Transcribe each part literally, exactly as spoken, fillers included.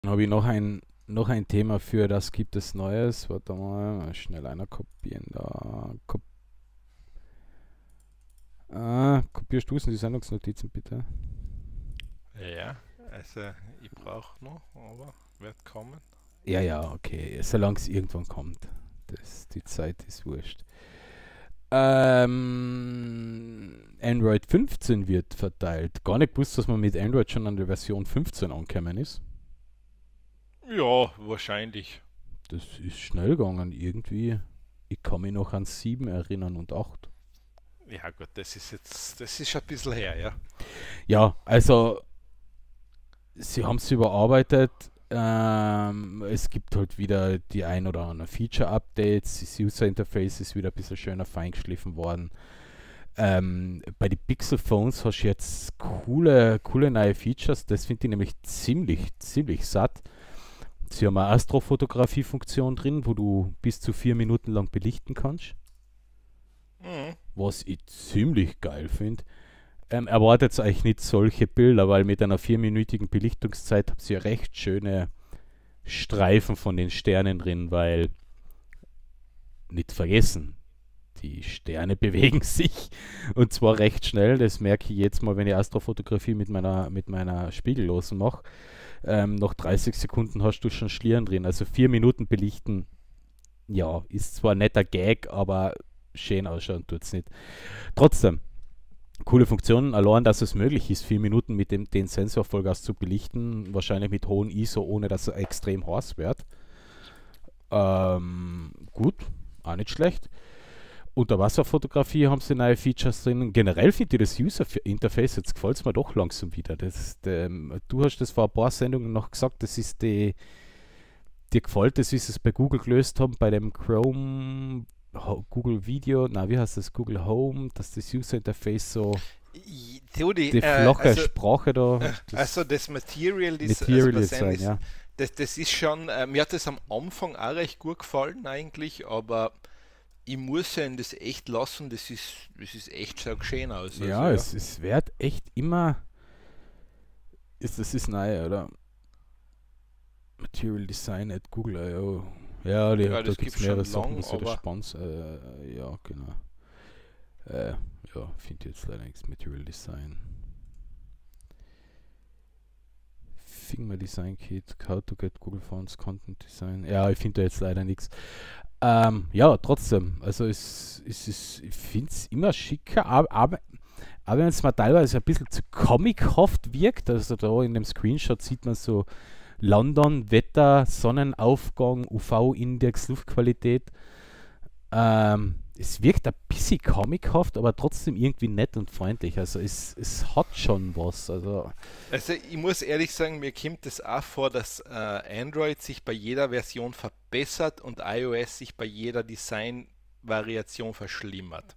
Habe ich noch ein, noch ein Thema für das gibt es Neues. Warte mal, schnell einer kopieren da. Kop ah, kopierst du es in die Sendungsnotizen bitte? Ja, also ich brauche noch, aber wird kommen. Ja, ja, okay. Solange es irgendwann kommt. Das, die Zeit ist wurscht. Ähm, Android fünfzehn wird verteilt. Gar nicht gewusst, dass man mit Android schon an der Version fünfzehn angekommen ist. Ja, wahrscheinlich. Das ist schnell gegangen irgendwie. Ich kann mich noch an sieben erinnern und acht. Ja gut, das ist jetzt, das ist schon ein bisschen her, ja. Ja, also sie haben es überarbeitet. Ähm, es gibt halt wieder die ein oder anderen Feature-Updates. Das User-Interface ist wieder ein bisschen schöner feingeschliffen worden. Ähm, bei den Pixel Phones hast du jetzt coole, coole neue Features. Das finde ich nämlich ziemlich, ziemlich satt. Sie haben eine Astrofotografie-Funktion drin, wo du bis zu vier Minuten lang belichten kannst. Mhm. Was ich ziemlich geil finde. Ähm, erwartet euch nicht solche Bilder, weil mit einer vierminütigen Belichtungszeit habt ihr recht schöne Streifen von den Sternen drin, weil nicht vergessen, die Sterne bewegen sich und zwar recht schnell. Das merke ich jetzt mal, wenn ich Astrofotografie mit meiner, mit meiner Spiegellosen mache. Ähm, nach dreißig Sekunden hast du schon Schlieren drin. Also vier Minuten belichten, ja, ist zwar ein netter Gag, aber schön ausschauen tut es nicht. Trotzdem, coole Funktion, allein, dass es möglich ist, vier Minuten mit dem den Sensor Vollgas zu belichten, wahrscheinlich mit hohem I S O, ohne dass er extrem heiß wird. Ähm, gut, auch nicht schlecht. Unterwasserfotografie haben sie neue Features drin. Generell finde ich das User-Interface, jetzt gefällt es mir doch langsam wieder. Das, ähm, du hast das vor ein paar Sendungen noch gesagt, das ist die, dir gefällt das, wie sie es bei Google gelöst haben, bei dem Chrome, Google Video, na wie heißt das, Google Home, dass das User-Interface so I- So die, die äh, flache also, Sprache da, also das das Material, das, also Material bei Sam Design, ist, ja. das, das ist schon, äh, mir hat das am Anfang auch recht gut gefallen eigentlich, aber ich muss ja das echt lassen, das ist, das ist echt so schön aus. Also Ja, ja. es, es wird echt immer, ist, das ist neu, oder? Material Design at Google I O. Ja, die, Ja, da das gibt es gibt's mehrere schon Sachen, lang, was sie da aber spannend. Äh, ja, genau. Äh, ja, finde jetzt leider nichts. Material Design. Figma Design Kit, How to get Google Fonts, Content Design. Ja, ich finde da jetzt leider nichts. Ähm, ja, trotzdem. Also es, es ist, ich finde es immer schicker, aber, aber, aber wenn es mal teilweise ein bisschen zu comichaft wirkt, also da in dem Screenshot sieht man so London, Wetter, Sonnenaufgang, U V-Index, Luftqualität. Ähm, es wirkt ein bisschen comichaft, aber trotzdem irgendwie nett und freundlich. Also es, es hat schon was. Also Also ich muss ehrlich sagen, mir kommt es auch vor, dass äh, Android sich bei jeder Version verbessert und iOS sich bei jeder Design-Variation verschlimmert.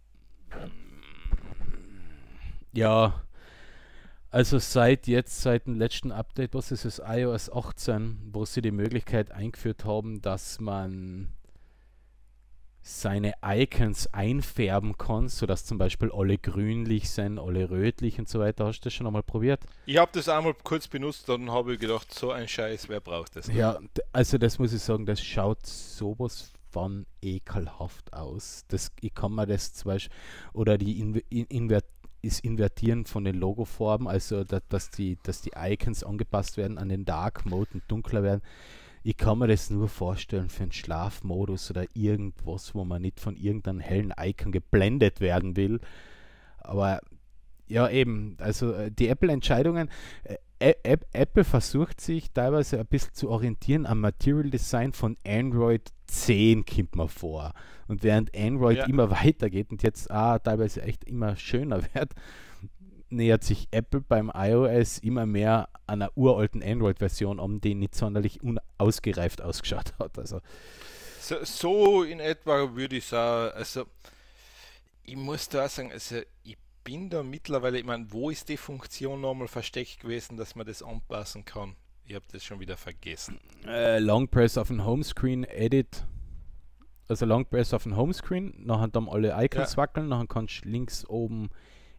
ja, also seit jetzt, seit dem letzten Update, was ist es, iOS achtzehn, wo sie die Möglichkeit eingeführt haben, dass man seine Icons einfärben kann, sodass zum Beispiel alle grünlich sind, alle rötlich und so weiter. Hast du das schon einmal probiert? Ich habe das einmal kurz benutzt, dann habe ich gedacht, so ein Scheiß, wer braucht das noch? Ja, also das muss ich sagen, das schaut sowas von ekelhaft aus. Das, ich kann mir das zum Beispiel, oder die Inver Inver ist Invertieren von den Logofarben, also da, dass, die, dass die Icons angepasst werden an den Dark Mode und dunkler werden. Ich kann mir das nur vorstellen für einen Schlafmodus oder irgendwas, wo man nicht von irgendeinem hellen Icon geblendet werden will. Aber ja, eben, also äh, die Apple-Entscheidungen, äh, App, Apple versucht sich teilweise ein bisschen zu orientieren am Material Design von Android zehn, kommt man vor. Und während Android Ja, immer weitergeht und jetzt auch teilweise echt immer schöner wird, nähert sich Apple beim iOS immer mehr einer uralten Android-Version an, die nicht sonderlich unausgereift ausgeschaut hat. Also, so, so in etwa würde ich sagen, also ich muss da auch sagen, also ich bin da mittlerweile, ich meine, wo ist die Funktion nochmal versteckt gewesen, dass man das anpassen kann? Ich habe das schon wieder vergessen. äh, Long Press auf den Homescreen, Edit, also Long Press auf den Homescreen, nachher dann alle Ja, Icons wackeln, nachher kannst du links oben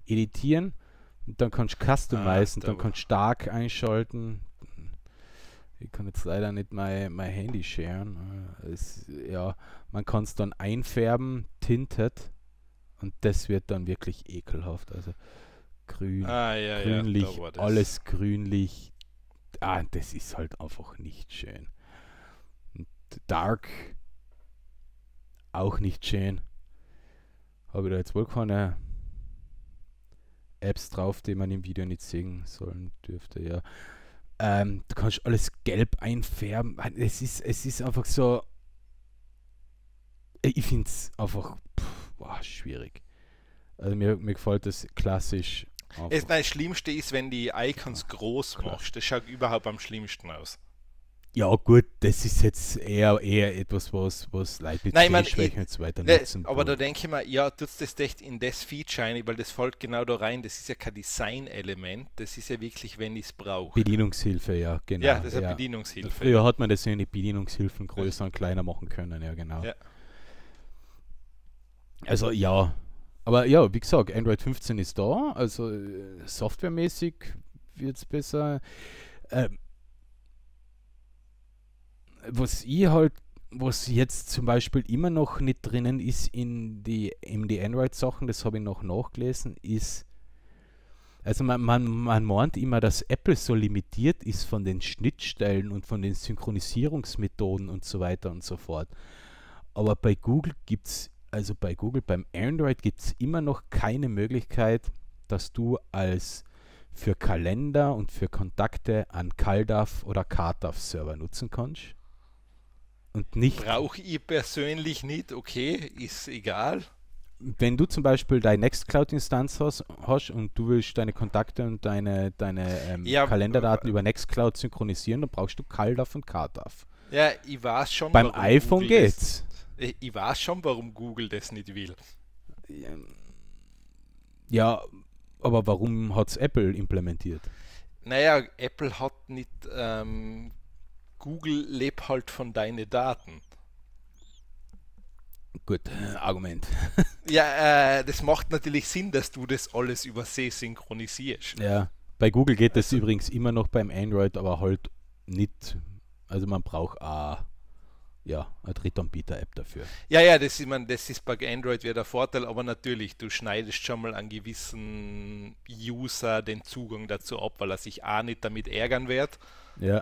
editieren und dann kannst du ah, customizen, da, dann kannst du stark einschalten. Ich kann jetzt leider nicht mein, mein Handy sharen. Es, ja, man kann es dann einfärben, tinted, und das wird dann wirklich ekelhaft. Also grün, Ah, ja, ja, grünlich, da war das. alles grünlich. Ah, das ist halt einfach nicht schön. Und Dark auch nicht schön. Habe ich da jetzt wohl keine Apps drauf, die man im Video nicht sehen sollen dürfte, ja. Ähm, du kannst alles gelb einfärben. Es ist, es ist einfach so. Ich finde es einfach pff, boah, schwierig. Also mir, mir gefällt das klassisch. Es, nein, das Schlimmste ist, wenn die Icons groß Klar. machst. Das schaut überhaupt am schlimmsten aus. Ja gut, das ist jetzt eher, eher etwas, was, was Leute mit Nein, ich mein, Sehschwächen und so weiter Ne, nutzen. aber da denke ich mir, ja, tut's das echt in das Feature ein, weil das fällt genau da rein. Das ist ja kein Design-Element, das ist ja wirklich, wenn ich es brauche. Bedienungshilfe, ja, genau. Ja, das ist eine ja. Bedienungshilfe. Früher hat man das ja in die Bedienungshilfen größer und kleiner machen können, ja genau. Ja. Also ja, aber ja, wie gesagt, Android fünfzehn ist da, also äh, softwaremäßig wird es besser. Ähm, was ich halt, was jetzt zum Beispiel immer noch nicht drinnen ist in die, in die Android-Sachen, das habe ich noch nachgelesen, ist, also man, man, man meint immer, dass Apple so limitiert ist von den Schnittstellen und von den Synchronisierungsmethoden und so weiter und so fort. Aber bei Google gibt es, also bei Google, beim Android gibt es immer noch keine Möglichkeit, dass du als für Kalender und für Kontakte einen CalDAV oder CarDAV-Server nutzen kannst. Und nicht, Brauche ich persönlich nicht, okay, ist egal. wenn du zum Beispiel deine Nextcloud-Instanz hast, hast und du willst deine Kontakte und deine, deine ähm, Ja, Kalenderdaten über Nextcloud synchronisieren, dann brauchst du CalDAV und CarDAV. Ja, ich weiß schon, Beim warum iPhone Google geht's. Das, ich ich weiß schon, warum Google das nicht will. Ja, aber warum hat es Apple implementiert? Naja, Apple hat nicht, ähm, Google lebt halt von deinen Daten. Gut, äh, Argument. Ja, äh, das macht natürlich Sinn, dass du das alles über See synchronisierst. Ja, bei Google geht das Also- übrigens immer noch beim Android, aber halt nicht. Also man braucht a, ja, eine Drittanbieter-App dafür. Ja, ja, das ist, man, das ist bei Android wieder der Vorteil, aber natürlich, du schneidest schon mal einen gewissen User den Zugang dazu ab, weil er sich A nicht damit ärgern wird Ja,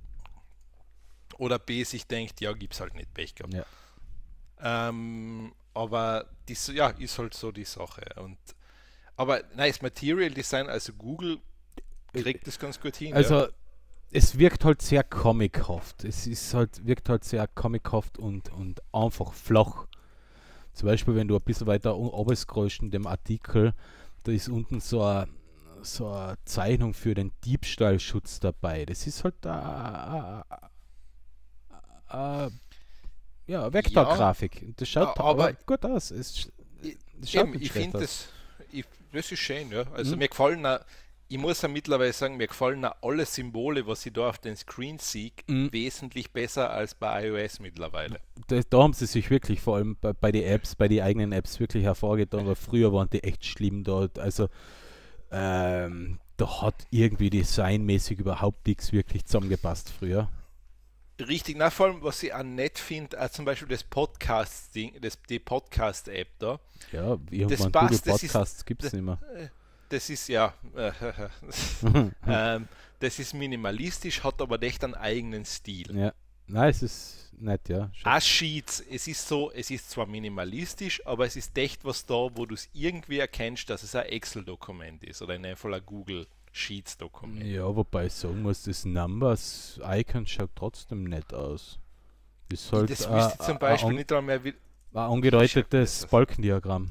oder B sich denkt, ja, gibt's halt nicht, Pech gehabt. ja. Ähm, aber das, ja, ist halt so die Sache. Und, aber nice Material Design, also Google kriegt das ganz gut hin. Also ja. es wirkt halt sehr comichaft. Es ist halt, wirkt halt sehr comichaft und, und einfach flach. Zum Beispiel, wenn du ein bisschen weiter oben scrollst in dem Artikel, da ist unten so eine, so eine Zeichnung für den Diebstahlschutz dabei. Das ist halt eine, eine, ja, eine Vektorgrafik. Das schaut a- aber, aber- gut aus. Es, Ich, das schaut eben, nicht ich schlecht finde aus. das, ich, das ist schön, ja. Also Mhm. mir gefallen auch, ich muss ja mittlerweile sagen, mir gefallen auch alle Symbole, was ich da auf den Screen sehe, Mhm. wesentlich besser als bei iOS mittlerweile. Da, da haben sie sich wirklich, vor allem bei, bei den Apps, bei den eigenen Apps wirklich hervorgetan, weil früher waren die echt schlimm dort. Also ähm, da hat irgendwie designmäßig überhaupt nichts wirklich zusammengepasst früher. Richtig, na, vor allem, was ich auch nett finde, äh, zum Beispiel das Podcast-Ding, das, die Podcast-App da, Ja, irgendwann passt, Google das ist- Podcasts gibt es nicht mehr. das ist ja, äh, ähm, das ist minimalistisch, hat aber echt einen eigenen Stil. Ja, nein, es ist nett, ja. Schon. As Sheets, es ist so, es ist zwar minimalistisch, aber es ist echt was da, wo du es irgendwie erkennst, dass es ein Excel-Dokument ist oder in dem Fall ein Google Sheets-Dokument. Ja, wobei ich sagen muss, das Numbers-Icon schaut trotzdem nett aus. Ist halt das ein- wüsste ich zum ein- Beispiel ein, nicht einmal mehr, wie, ein angedeutetes das- Balkendiagramm.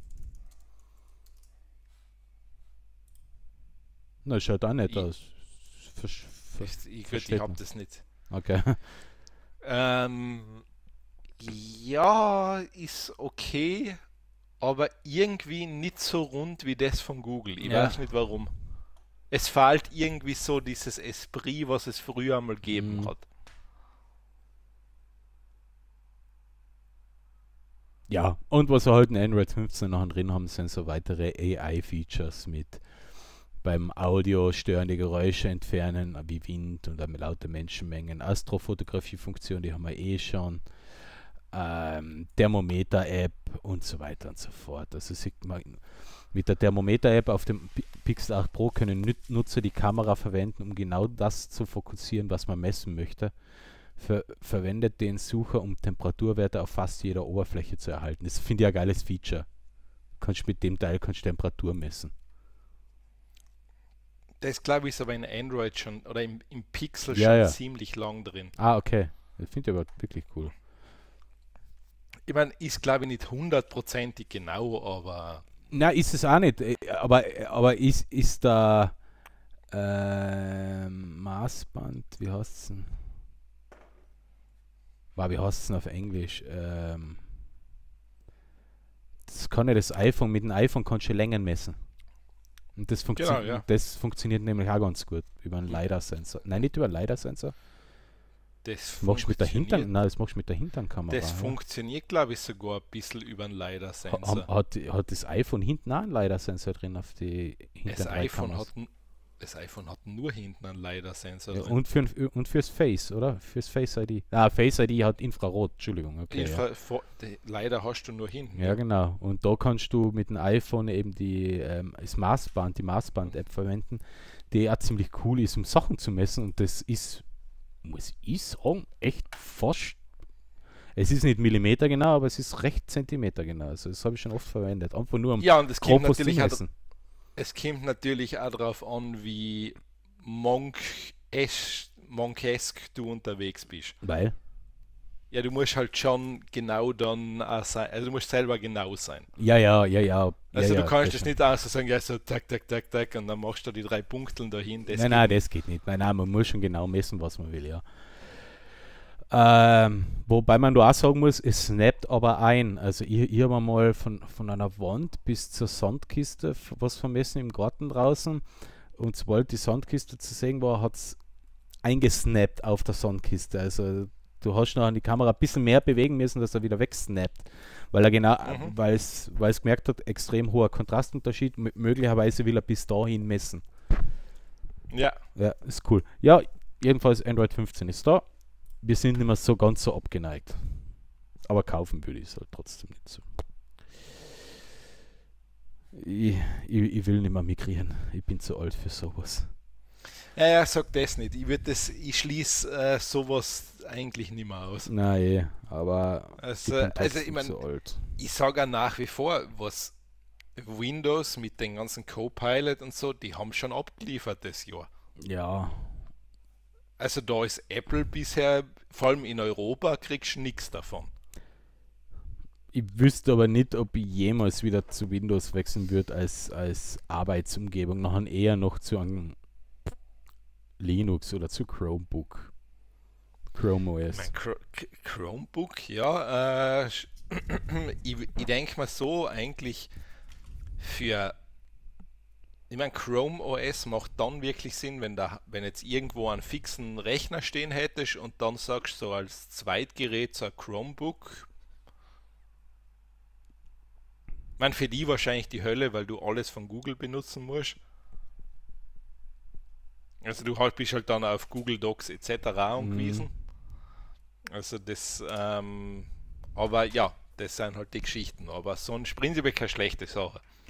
Na, schaut auch nett Ich- aus. Versch- ver- ich, ich, ich versteht habe man. das nicht. Okay. Ähm, ja, ist okay, aber irgendwie nicht so rund wie das von Google. Ich Ja. weiß nicht warum. Es fehlt irgendwie so dieses Esprit, was es früher einmal gegeben Mhm. hat. Ja, und was wir halt in Android fünfzehn noch drin haben, sind so weitere A I-Features mit beim Audio störende Geräusche entfernen, wie Wind und dann laute Menschenmengen. Astrofotografie-Funktion, die haben wir eh schon. Ähm, Thermometer-App und so weiter und so fort. Also sieht man, mit der Thermometer-App auf dem Pi- Pixel acht Pro können Nut- Nutzer die Kamera verwenden, um genau das zu fokussieren, was man messen möchte. Ver verwendet den Sucher, um Temperaturwerte auf fast jeder Oberfläche zu erhalten. Das finde ich ein geiles Feature. Kannst mit dem Teil kannst Temperatur messen. Das glaube ich ist aber in Android schon oder im, im Pixel Ja, schon ja. ziemlich lang drin. Ah, okay. Das finde ich aber wirklich cool. Ich meine, ist glaube ich nicht hundertprozentig genau, aber Na, ist es auch nicht. äh, Aber, aber ist, ist da ähm, Maßband, wie heißt es denn? War, wie heißt es denn auf Englisch? Ähm, das kann ja das iPhone, mit dem iPhone kannst du Längen messen. Und das, funktio genau, ja. das funktioniert nämlich auch ganz gut über einen LiDAR-Sensor. Nein, nicht über einen LiDAR-Sensor. Das Das machst du mit der funktioniert, Hintern, nein, das machst du mit der Hinternkamera. das ja. funktioniert glaube ich sogar ein bisschen über einen Ha- LiDAR-Sensor. ha- Hat, hat das iPhone hinten auch einen LiDAR-Sensor drin auf die Das hinteren iPhone, Kameras? hat, n- das iPhone hat nur hinten einen LiDAR-Sensor Ja, drin. und, für, und fürs Face, oder? Fürs Face I D. Ah, Face I D hat Infrarot, Entschuldigung. Okay, ja. Infra vor, die, leider hast du nur hinten. ja, genau. Und da kannst du mit dem iPhone eben die, ähm, das Maßband, die Maßband-App verwenden, die auch ziemlich cool ist, um Sachen zu messen. Und das ist, muss ich sagen, echt fast. Es ist nicht Millimeter genau, aber es ist recht Zentimeter genau. Also das habe ich schon oft verwendet. Einfach nur um Ja, und es kommt grob was zu natürlich auch, messen. es kommt natürlich auch darauf an, wie monk-esk monkesk du unterwegs bist. Weil? Ja, du musst halt schon genau dann auch sein, also du musst selber genau sein. Ja, ja, ja, ja. Also ja, du ja, kannst das das nicht auch so sagen, ja so tak, tak, tak, tak und dann machst du die drei Punkteln dahin. Das nein, geht nein, nicht. das geht nicht. Nein, nein, man muss schon genau messen, was man will, ja. Ähm, wobei man da auch sagen muss, es snappt aber ein. Also ich, ich habe mal von, von einer Wand bis zur Sandkiste f- was vermessen im Garten draußen. Und sobald die Sandkiste zu sehen war, hat es eingesnappt auf der Sandkiste. Also du hast noch an die Kamera ein bisschen mehr bewegen müssen, dass er wieder wegsnappt. Weil er genau, Mhm. weil es weil es gemerkt hat, extrem hoher Kontrastunterschied, m- möglicherweise will er bis dahin messen. Ja, Ja, ist cool. Ja, jedenfalls Android fünfzehn ist da. Wir sind nicht mehr so ganz so abgeneigt. Aber kaufen würde ich es halt trotzdem nicht so. Ich, ich, ich will nicht mehr migrieren. Ich bin zu alt für sowas. ja, ja, sag das nicht. Ich würde das, ich schließe äh, sowas eigentlich nicht mehr aus. Nein, eh, aber ich Also, bin also trotzdem ich meine, zu alt. ich sage auch nach wie vor, was Windows mit den ganzen Copilot und so, die haben schon abgeliefert das Jahr. Ja, Also da ist Apple bisher, vor allem in Europa, kriegst du nichts davon. ich wüsste aber nicht, ob ich jemals wieder zu Windows wechseln würde als, als Arbeitsumgebung. Nachher eher noch zu einem Linux oder zu Chromebook. Chrome O S. Mein Chr K- Chromebook, ja, äh, sch- ich, ich denke mal so, eigentlich für, ich meine, Chrome O S macht dann wirklich Sinn, wenn da, wenn jetzt irgendwo einen fixen Rechner stehen hättest und dann sagst so als Zweitgerät so ein Chromebook. Ich meine, für die wahrscheinlich die Hölle, weil du alles von Google benutzen musst. Also du halt bist halt dann auf Google Docs et cetera angewiesen. Also das, ähm, aber ja, das sind halt die Geschichten. Aber sonst prinzipiell keine schlechte Sache.